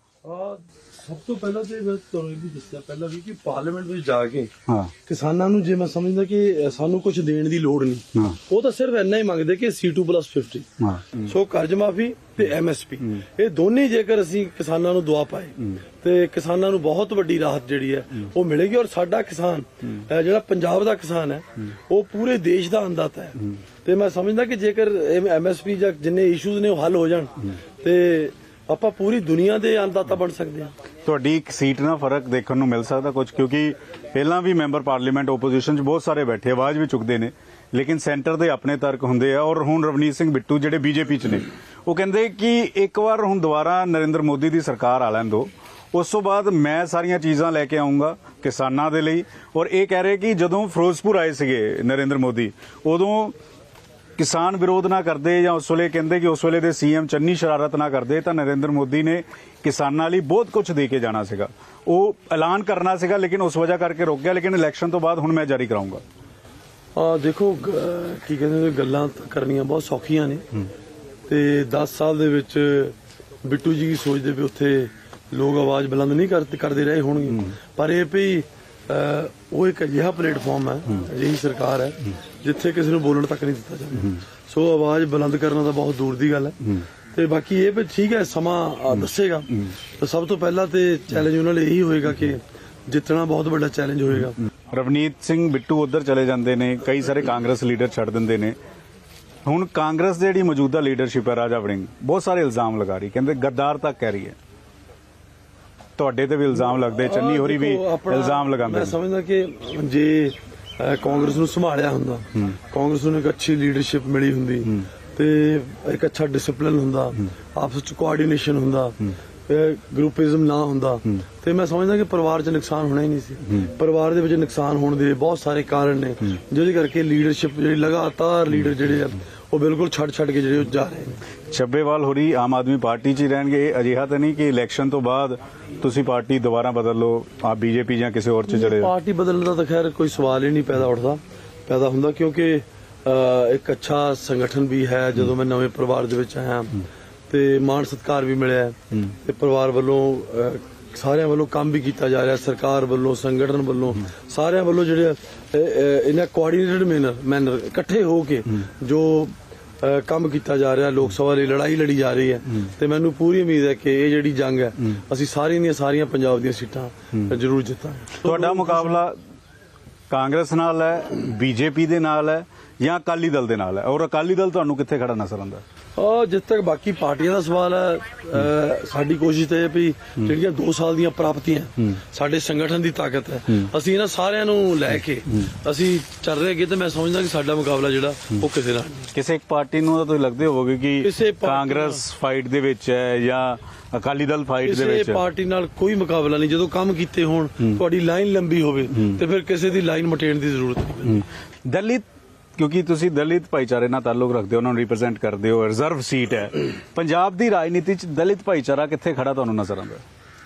A: ਸਭ ਤੋਂ ਪਹਿਲਾਂ ਤੇ ਮੈਂ ਤੁਹਾਨੂੰ ਇਹ ਵੀ ਦੱਸਿਆ ਪਹਿਲਾਂ ਵੀ ਕਿ ਪਾਰਲੀਮੈਂਟ ਵਿੱਚ ਜਾ ਕੇ
B: ਹਾਂ
A: ਕਿਸਾਨਾਂ ਨੂੰ, ਜੇ ਮੈਂ ਸਮਝਦਾ ਕਿ ਸਾਨੂੰ ਕੁਝ ਦੇਣ ਦੀ ਲੋੜ ਨਹੀਂ, ਉਹ ਤਾਂ ਸਿਰਫ ਇੰਨਾ ਹੀ ਮੰਗਦੇ ਕਿ C two plus fifty, so ਕਰਜ਼ ਮਾਫੀ ਤੇ ਐਮ ਐਸ ਪੀ, ਇਹ ਦੋਨੇ ਜੇਕਰ ਅਸੀਂ ਕਿਸਾਨਾਂ ਨੂੰ ਦਵਾ ਪਾਏ ਤੇ ਕਿਸਾਨਾਂ ਨੂੰ ਬਹੁਤ ਵੱਡੀ ਰਾਹਤ ਜਿਹੜੀ ਹੈ ਉਹ ਮਿਲੇਗੀ। ਔਰ ਸਾਡਾ ਕਿਸਾਨ, ਜਿਹੜਾ ਪੰਜਾਬ ਦਾ ਕਿਸਾਨ ਹੈ, ਉਹ ਪੂਰੇ ਦੇਸ਼ ਦਾ ਅੰਨਦਾਤਾ ਹੈ। ਤੇ ਮੈਂ ਸਮਝਦਾ ਕਿ ਜੇਕਰ ਐਮ ਐਸ ਪੀ ਜਾਂ ਜਿੰਨੇ ਇਸ਼ੂਜ਼ ਨੇ ਉਹ ਹੱਲ ਹੋ ਜਾਣ ਤੇ ਆਪਾਂ ਪੂਰੀ ਦੁਨੀਆ ਦੇ ਅੰਨਦਾਤਾ ਬਣ ਸਕਦੇ ਹਾਂ।
B: ਤੁਹਾਡੀ ਇੱਕ ਸੀਟ ਨਾਲ ਫਰਕ ਦੇਖਣ ਨੂੰ ਮਿਲ ਸਕਦਾ ਕੁਝ, ਕਿਉਂਕਿ ਪਹਿਲਾਂ ਵੀ ਮੈਂਬਰ ਪਾਰਲੀਮੈਂਟ ਓਪੋਜੀਸ਼ਨ 'ਚ ਬਹੁਤ ਸਾਰੇ ਬੈਠੇ, ਆਵਾਜ਼ ਵੀ ਚੁੱਕਦੇ ਨੇ, ਲੇਕਿਨ ਸੈਂਟਰ ਦੇ ਆਪਣੇ ਤਰਕ ਹੁੰਦੇ ਆ। ਔਰ ਹੁਣ ਰਵਨੀਤ ਸਿੰਘ ਬਿੱਟੂ ਜਿਹੜੇ ਬੀਜੇਪੀ 'ਚ ਨੇ, ਉਹ ਕਹਿੰਦੇ ਕਿ ਇੱਕ ਵਾਰ ਹੁਣ ਦੁਬਾਰਾ ਨਰਿੰਦਰ ਮੋਦੀ ਦੀ ਸਰਕਾਰ ਆ ਲੈਣ ਦਿਓ, ਉਸ ਤੋਂ ਬਾਅਦ ਮੈਂ ਸਾਰੀਆਂ ਚੀਜ਼ਾਂ ਲੈ ਕੇ ਆਉਂਗਾ ਕਿਸਾਨਾਂ ਦੇ ਲਈ। ਔਰ ਇਹ ਕਹਿ ਰਹੇ ਕਿ ਜਦੋਂ ਫਿਰੋਜ਼ਪੁਰ ਆਏ ਸੀਗੇ ਨਰਿੰਦਰ ਮੋਦੀ, ਉਦੋਂ ਕਿਸਾਨ ਵਿਰੋਧ ਨਾ ਕਰਦੇ, ਜਾਂ ਉਸ ਵੇਲੇ ਕਹਿੰਦੇ ਕਿ ਉਸ ਵੇਲੇ ਦੇ ਸੀਐਮ ਚੰਨੀ ਸ਼ਰਾਰਤ ਨਾ ਕਰਦੇ, ਤਾਂ ਨਰਿੰਦਰ ਮੋਦੀ ਨੇ ਕਿਸਾਨਾਂ ਲਈ ਬਹੁਤ ਕੁਝ ਦੇ ਕੇ ਜਾਣਾ ਸੀਗਾ। ਉਹ ਐਲਾਨ ਕਰਨਾ ਸੀਗਾ, ਲੇਕਿਨ ਉਸ ਵਜ੍ਹਾ ਕਰਕੇ ਰੁਕ ਗਿਆ। ਲੇਕਿਨ ਇਲੈਕਸ਼ਨ ਤੋਂ ਬਾਅਦ ਹੁਣ ਮੈਂ ਜਾਰੀ ਕਰਾਉਂਗਾ।
A: ਆ ਦੇਖੋ, ਕੀ ਕਹਿੰਦੇ, ਗੱਲਾਂ ਕਰਨੀਆਂ ਬਹੁਤ ਸੌਖੀਆਂ ਨੇ ਤੇ ਦਸ ਸਾਲ ਦੇ ਵਿੱਚ ਬਿੱਟੂ ਜੀ ਕੀ ਸੋਚਦੇ ਵੀ ਉੱਥੇ ਲੋਕ ਆਵਾਜ਼ ਬੁਲੰਦ ਨਹੀਂ ਕਰਦੇ ਰਹੇ ਹੋਣਗੇ, ਪਰ ਇਹ ਵੀ ਉਹ ਇੱਕ ਅਜਿਹਾ ਪਲੇਟਫਾਰਮ ਹੈ, ਅਜਿਹੀ ਸਰਕਾਰ ਹੈ ਜਿੱਥੇ ਕਿਸੇ ਨੂੰ ਬੋਲਣ ਤੱਕ ਨਹੀਂ ਦਿੱਤਾ ਜਾਂਦਾ। ਸੋ ਆਵਾਜ਼ ਬੁਲੰਦ ਕਰਨਾ ਤਾਂ ਬਹੁਤ ਦੂਰ ਦੀ ਗੱਲ ਹੈ। ਤੇ ਬਾਕੀ ਇਹ ਵੀ ਠੀਕ ਹੈ, ਸਮਾਂ ਦੱਸੇਗਾ। ਤਾਂ ਸਭ ਤੋਂ ਪਹਿਲਾਂ ਤੇ ਚੈਲੰਜ ਉਹਨਾਂ ਲਈ ਇਹੀ ਹੋਏਗਾ ਕਿ ਜਿੱਤਣਾ ਬਹੁਤ ਵੱਡਾ ਚੈਲੰਜ ਹੋਏਗਾ।
B: ਰਵਨੀਤ ਸਿੰਘ ਬਿੱਟੂ ਉੱਧਰ ਚਲੇ ਜਾਂਦੇ ਨੇ, ਕਈ ਸਾਰੇ ਕਾਂਗਰਸ ਲੀਡਰ ਛੱਡ ਦਿੰਦੇ ਨੇ। ਹੁਣ ਕਾਂਗਰਸ ਦੀ ਜਿਹੜੀ ਮੌਜੂਦਾ ਲੀਡਰਸ਼ਿਪ ਹੈ, ਰਾਜਾ ਵੜਿੰਗ ਬਹੁਤ ਸਾਰੇ ਇਲਜ਼ਾਮ ਲਗਾ ਰਹੀ, ਕਹਿੰਦੇ ਗੱਦਾਰ ਤੱਕ ਕਹਿ ਰਹੀ ਹੈ। ਤੁਹਾਡੇ ਤੇ ਵੀ ਇਲਜ਼ਾਮ ਲੱਗਦੇ, ਚੰਨੀ ਹੋਰੀ ਵੀ ਇਲਜ਼ਾਮ ਲਗਾਉਂਦੇ।
A: ਮੈਂ ਸਮਝਦਾ ਕਿ ਜੇ ਕਾਂਗਰਸ ਨੂੰ ਸੰਭਾਲਿਆ ਹੁੰਦਾ, ਕਾਂਗਰਸ ਨੂੰ ਇੱਕ ਅੱਛੀ ਲੀਡਰਸ਼ਿਪ ਮਿਲੀ ਹੁੰਦੀ ਤੇ ਇੱਕ ਅੱਛਾ ਡਿਸਪਲਿਨ ਹੁੰਦਾ, ਆਪਸ ਵਿੱਚ ਕੋਆਰਡੀਨੇਸ਼ਨ ਹੁੰਦਾ, ਗਰੁੱਪਿਜ਼ਮ ਨਾ ਹੁੰਦਾ, ਤੇ ਮੈਂ ਸਮਝਦਾ ਕਿ ਪਰਿਵਾਰ 'ਚ ਨੁਕਸਾਨ ਹੋਣਾ ਹੀ ਨਹੀਂ ਸੀ। ਪਰਿਵਾਰ ਦੇ ਵਿੱਚ ਨੁਕਸਾਨ ਹੋਣ ਦੇ ਬਹੁਤ ਸਾਰੇ ਕਾਰਨ ਨੇ, ਜਿਹਦੇ ਕਰਕੇ ਲੀਡਰਸ਼ਿਪ ਜਿਹੜੀ ਲਗਾਤਾਰ ਲੀਡਰ ਜਿਹੜੇ ਆ ਉਹ ਬਿਲਕੁਲ ਛੱਡ ਛੱਡ ਕੇ ਜਿਹੜੇ ਜਾ ਰਹੇ ਨੇ।
B: ਚੱਬੇਵਾਲ ਹੋਰੀ ਆਮ ਆਦਮੀ ਪਾਰਟੀ 'ਚ ਹੀ ਰਹਿਣਗੇ? ਅਜਿਹਾ ਤਾਂ ਨਹੀਂ ਕਿ ਇਲੈਕਸ਼ਨ ਤੋਂ ਬਾਅਦ ਤੁਸੀਂ ਪਾਰਟੀ ਦੁਬਾਰਾ ਬਦਲ ਲਓ, ਆ ਬੀਜੇਪੀ ਜਾਂ ਕਿਸੇ ਹੋਰ 'ਚ ਚਲੇ ਜਾਓ?
A: ਪਾਰਟੀ ਬਦਲਣ ਦਾ ਤਾਂ ਖੈਰ ਕੋਈ ਸਵਾਲ ਹੀ ਨਹੀਂ ਪੈਦਾ ਉੱਠਦਾ ਪੈਦਾ ਹੁੰਦਾ, ਕਿਉਂਕਿ ਇੱਕ ਅੱਛਾ ਸੰਗਠਨ ਵੀ ਹੈ। ਜਦੋਂ ਮੈਂ ਨਵੇਂ ਪਰਿਵਾਰ ਦੇ ਵਿੱਚ ਆਇਆ ਤੇ ਮਾਣ ਸਤਿਕਾਰ ਵੀ ਮਿਲਿਆ ਤੇ ਪਰਿਵਾਰ ਵੱਲੋਂ ਸਾਰਿਆਂ ਵੱਲੋਂ ਕੰਮ ਵੀ ਕੀਤਾ ਜਾ ਰਿਹਾ, ਸਰਕਾਰ ਵੱਲੋਂ, ਸੰਗਠਨ ਵੱਲੋਂ, ਸਾਰਿਆਂ ਵੱਲੋਂ ਜਿਹੜੇ ਅ, ਅ, ਇਹਨਾਂ ਕੋਆਰਡੀਨੇਟਡ ਮੈਨਰ ਮੈਨਰ ਇਕੱਠੇ ਹੋ ਕੇ ਜੋ ਅ, ਕੰਮ ਕੀਤਾ ਜਾ ਰਿਹਾ, ਲੋਕ ਸਭਾ ਲਈ ਲੜਾਈ ਲੜੀ ਜਾ ਰਹੀ ਹੈ। ਤੇ ਮੈਨੂੰ ਪੂਰੀ ਉਮੀਦ ਹੈ ਕਿ ਇਹ ਜਿਹੜੀ ਜੰਗ ਹੈ ਅਸੀਂ ਸਾਰੀਆਂ ਦੀਆਂ ਸਾਰੀਆਂ ਪੰਜਾਬ ਦੀਆਂ ਸੀਟਾਂ ਜ਼ਰੂਰ ਜਿੱਤਾਂਗੇ।
B: ਤੁਹਾਡਾ ਮੁਕਾਬਲਾ ਕਾਂਗਰਸ ਨਾਲ ਹੈ, ਬੀਜੇਪੀ ਦੇ ਨਾਲ ਹੈ ਜਾਂ ਅਕਾਲੀ ਦਲ ਦੇ ਨਾਲ ਹੈ, ਔਰ ਅਕਾਲੀ ਦਲ ਤੁਹਾਨੂੰ ਕਿੱਥੇ ਖੜਾ ਨਜ਼ਰ ਆਉਂਦਾ?
A: ਔਰ ਜਿੱਥੇ ਤੱਕ ਬਾਕੀ ਪਾਰਟੀਆਂ ਦਾ ਸਵਾਲ ਹੈ, ਅ, ਸਾਡੀ ਕੋਸ਼ਿਸ਼ ਤਾਂ ਇਹ ਹੈ ਵੀ ਜਿਹੜੀਆਂ ਦੋ ਸਾਲ ਦੀਆਂ ਪ੍ਰਾਪਤੀਆਂ ਸਾਡੇ ਸੰਗਠਨ ਦੀ ਤਾਕਤ ਹੈ, ਅਸੀਂ ਇਹਨਾਂ ਸਾਰਿਆਂ ਨੂੰ ਲੈ ਕੇ ਅਸੀਂ ਚੱਲ ਰਹੇ ਅੱਗੇ। ਤੇ ਮੈਂ ਸਮਝਦਾ ਕਿ ਸਾਡਾ ਮੁਕਾਬਲਾ ਜਿਹੜਾ ਉਹ ਕਿਸੇ ਨਾਲ ਨਹੀਂ।
B: ਕਿਸੇ ਇੱਕ ਪਾਰਟੀ ਨੂੰ ਤਾਂ ਤੁਸੀਂ ਲੱਗਦੇ ਹੋਵੋਗੇ ਕਿ
A: ਕਿਸੇ ਪਾਰਟੀ
B: ਕਾਂਗਰਸ ਫਾਈਟ ਦੇ ਵਿੱਚ ਹੈ ਜਾਂ ਅਕਾਲੀ ਦਲ ਫਾਈਟ ਦੇ
A: ਕਿਸੇ
B: ਵਿੱਚ ਹੈ?
A: ਪਾਰਟੀ ਨਾਲ ਕੋਈ ਮੁਕਾਬਲਾ ਨਹੀਂ। ਜਦੋਂ ਕੰਮ ਕੀਤੇ ਹੋਣ, ਤੁਹਾਡੀ ਲਾਈਨ ਲੰਬੀ ਹੋਵੇ ਤੇ ਫਿਰ ਕਿਸੇ ਦੀ ਲਾਈਨ ਮਟੇਣ ਦੀ ਜ਼ਰੂਰਤ ਨਹੀਂ।
B: ਦਲਿਤ, ਕਿਉਂਕਿ ਤੁਸੀਂ ਦਲਿਤ ਭਾਈਚਾਰੇ ਨਾਲ ਤਾਲੁਕ ਰੱਖਦੇ ਹੋ, ਉਹਨਾਂ ਨੂੰ ਰਿਪਰੈਜ਼ੈਂਟ ਕਰਦੇ ਹੋ, ਰਿਜ਼ਰਵ ਸੀਟ ਹੈ, ਪੰਜਾਬ ਦੀ ਰਾਜਨੀਤੀ 'ਚ ਦਲਿਤ ਭਾਈਚਾਰਾ ਕਿੱਥੇ ਖੜਾ ਤੁਹਾਨੂੰ ਨਜ਼ਰ ਆਉਂਦਾ?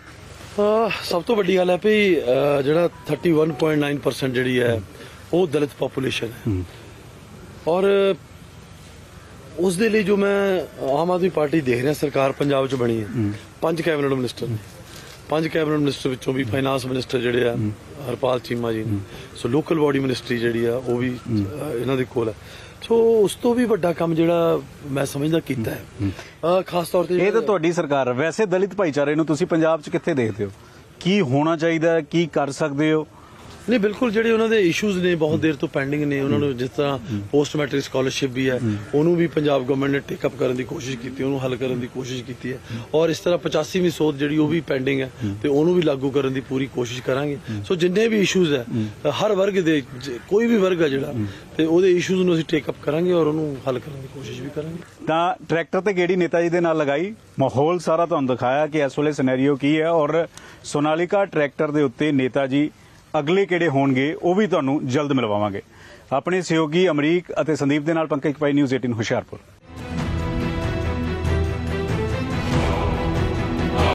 A: ਅਹ ਸਭ ਤੋਂ ਵੱਡੀ ਗੱਲ ਹੈ ਵੀ ਅਹ ਜਿਹੜਾ ਇਕੱਤੀ ਪੁਆਇੰਟ ਨੌਂ ਪਰਸੈਂਟ ਜਿਹੜੀ ਹੈ ਉਹ ਦਲਿਤ ਪੋਪੂਲੇਸ਼ਨ ਹੈ। ਔਰ ਉਸ ਦੇ ਲਈ ਜੋ ਮੈਂ ਆਮ ਆਦਮੀ ਪਾਰਟੀ ਦੇਖ ਰਿਹਾ, ਸਰਕਾਰ ਪੰਜਾਬ 'ਚ ਬਣੀ ਹੈ, ਪੰਜ ਕੈਬਨਿਟ ਮਿਨਿਸਟਰ ਨੇ। ਪੰਜ ਕੈਬਨਿਟ ਮਿਨਿਸਟਰ ਵਿੱਚੋਂ ਵੀ ਫਾਈਨਾਂਸ ਮਿਨਿਸਟਰ ਜਿਹੜੇ ਆ ਹਰਪਾਲ ਚੀਮਾ ਜੀ ਨੇ। ਸੋ ਲੋਕਲ ਬਾਡੀ ਮਿਨਿਸਟਰੀ ਜਿਹੜੀ ਆ ਉਹ ਵੀ ਅਹ, ਇਹਨਾਂ ਦੇ ਕੋਲ ਹੈ। ਸੋ ਉਸ ਤੋਂ ਵੀ ਵੱਡਾ ਕੰਮ ਜਿਹੜਾ ਮੈਂ ਸਮਝਦਾ ਕੀਤਾ ਹੈ, ਅਹ, ਖਾਸ ਤੌਰ ਤੇ
B: ਇਹ ਤਾਂ ਤੁਹਾਡੀ ਸਰਕਾਰ ਹੈ। ਵੈਸੇ ਦਲਿਤ ਭਾਈਚਾਰੇ ਨੂੰ ਤੁਸੀਂ ਪੰਜਾਬ 'ਚ ਕਿੱਥੇ ਦੇਖਦੇ ਹੋ? ਕੀ ਹੋਣਾ ਚਾਹੀਦਾ ਹੈ? ਕੀ ਕਰ ਸਕਦੇ ਹੋ?
A: ਨਹੀਂ, ਬਿਲਕੁਲ ਜਿਹੜੇ ਉਹਨਾਂ ਦੇ ਇਸ਼ੂਜ਼ ਨੇ ਬਹੁਤ ਦੇਰ ਤੋਂ ਪੈਂਡਿੰਗ ਨੇ, ਉਹਨਾਂ ਨੂੰ ਜਿਸ ਤਰ੍ਹਾਂ ਪੋਸਟ ਮੈਟ੍ਰਿਕ ਸਕਾਲਰਸ਼ਿਪ ਵੀ ਹੈ, ਉਹਨੂੰ ਵੀ ਪੰਜਾਬ ਗਵਰਨਮੈਂਟ ਨੇ ਟੇਕ ਅਪ ਕਰਨ ਦੀ ਕੋਸ਼ਿਸ਼ ਕੀਤੀ, ਉਹਨੂੰ ਹੱਲ ਕਰਨ ਦੀ ਕੋਸ਼ਿਸ਼ ਕੀਤੀ ਹੈ। ਔਰ ਇਸ ਤਰ੍ਹਾਂ ਪਚਾਸੀਵੀਂ ਸੋਧ ਜਿਹੜੀ ਉਹ ਵੀ ਪੈਂਡਿੰਗ ਹੈ ਤੇ ਉਹਨੂੰ ਵੀ ਲਾਗੂ ਕਰਨ ਦੀ ਪੂਰੀ ਕੋਸ਼ਿਸ਼ ਕਰਾਂਗੇ। ਸੋ ਜਿੰਨੇ ਵੀ ਇਸ਼ੂਜ਼ ਹੈ, ਹਰ ਵਰਗ ਦੇ ਜ- ਕੋਈ ਵੀ ਵਰਗ ਹੈ ਜਿਹੜਾ, ਤੇ ਉਹਦੇ ਇਸ਼ੂਜ਼ ਨੂੰ ਅਸੀਂ ਟੇਕ ਅਪ ਕਰਾਂਗੇ ਔਰ ਉਹਨੂੰ ਹੱਲ ਕਰਨ ਦੀ ਕੋਸ਼ਿਸ਼ ਵੀ ਕਰਾਂਗੇ।
B: ਤਾਂ ਟਰੈਕਟਰ ਤੇ ਗੇੜੀ ਨੇਤਾ ਜੀ ਦੇ ਨਾਲ ਲਗਾਈ, ਮਾਹੌਲ ਸਾਰਾ ਤੁਹਾਨੂੰ ਦਿਖਾਇਆ ਕਿ ਇਸ ਵੇਲੇ ਸਿਨੈਰੀਓ ਕੀ ਹੈ, ਔਰ ਸੋਨਾਲੀਕਾ ਟਰੈਕਟਰ ਦੇ ਉੱਤੇ ਨੇਤਾ ਜੀ ਅਗਲੇ ਕਿਹੜੇ ਹੋਣਗੇ ਉਹ ਵੀ ਤੁਹਾਨੂੰ ਜਲਦ ਮਿਲਵਾਵਾਂਗੇ। ਆਪਣੇ ਸਹਿਯੋਗੀ ਅਮਰੀਕ ਅਤੇ ਸੰਦੀਪ ਦੇ ਨਾਲ ਪੰਕਜ ਪਾਈ, ਨਿਊਜ਼ ਅਠਾਰਾਂ ਹੁਸ਼ਿਆਰਪੁਰ।